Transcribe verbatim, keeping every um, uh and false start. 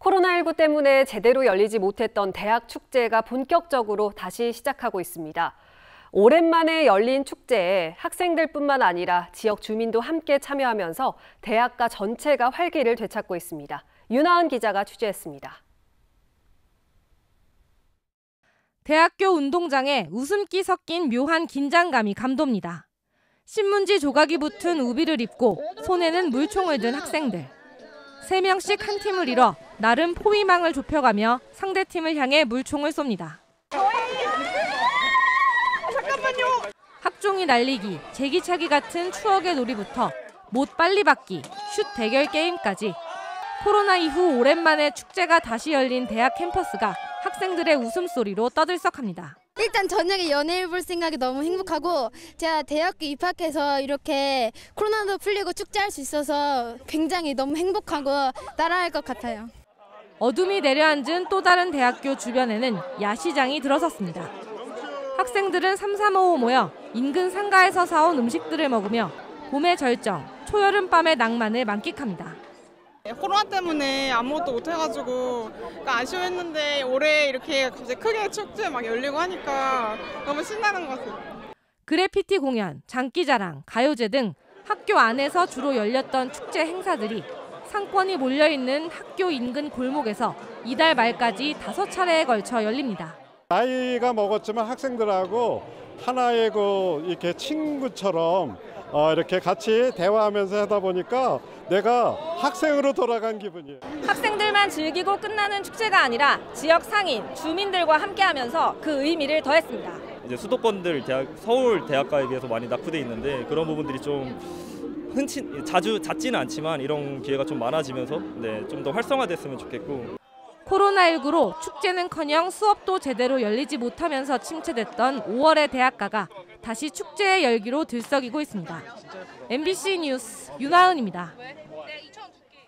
코로나십구 때문에 제대로 열리지 못했던 대학 축제가 본격적으로 다시 시작하고 있습니다. 오랜만에 열린 축제에 학생들뿐만 아니라 지역 주민도 함께 참여하면서 대학가 전체가 활기를 되찾고 있습니다. 윤하은 기자가 취재했습니다. 대학교 운동장에 웃음기 섞인 묘한 긴장감이 감돕니다. 신문지 조각이 붙은 우비를 입고 손에는 물총을 든 학생들. 세 명씩 한 팀을 이뤄 나름 포위망을 좁혀가며 상대팀을 향해 물총을 쏩니다. 잠깐만요. 학종이 날리기, 제기차기 같은 추억의 놀이부터 못 빨리 받기, 슛 대결 게임까지 코로나 이후 오랜만에 축제가 다시 열린 대학 캠퍼스가 학생들의 웃음소리로 떠들썩합니다. 일단 저녁에 연예일 볼 생각이 너무 행복하고 제가 대학교 입학해서 이렇게 코로나도 풀리고 축제할 수 있어서 굉장히 너무 행복하고 따라할 것 같아요. 어둠이 내려앉은 또 다른 대학교 주변에는 야시장이 들어섰습니다. 학생들은 삼삼오오 모여 인근 상가에서 사온 음식들을 먹으며 봄의 절정, 초여름밤의 낭만을 만끽합니다. 코로나 때문에 아무것도 못 해가지고 아쉬워했는데 올해 이렇게 갑자기 크게 축제 막 열리고 하니까 너무 신나는 것 같아요. 그래피티 공연, 장기자랑, 가요제 등 학교 안에서 주로 열렸던 축제 행사들이 상권이 몰려있는 학교 인근 골목에서 이달 말까지 다섯 차례에 걸쳐 열립니다. 나이가 먹었지만 학생들하고 하나의 그 이렇게 친구처럼 어 이렇게 같이 대화하면서 하다 보니까 내가 학생으로 돌아간 기분이에요. 학생들만 즐기고 끝나는 축제가 아니라 지역 상인, 주민들과 함께하면서 그 의미를 더했습니다. 이제 수도권들 대학, 서울 대학가에 비해서 많이 낙후돼 있는데 그런 부분들이 좀 흔치 자주 잦지는 않지만 이런 기회가 좀 많아지면서 네, 좀 더 활성화됐으면 좋겠고. 코로나십구로 축제는커녕 수업도 제대로 열리지 못하면서 침체됐던 오월의 대학가가 다시 축제의 열기로 들썩이고 있습니다. 엠비씨 뉴스 윤하은입니다.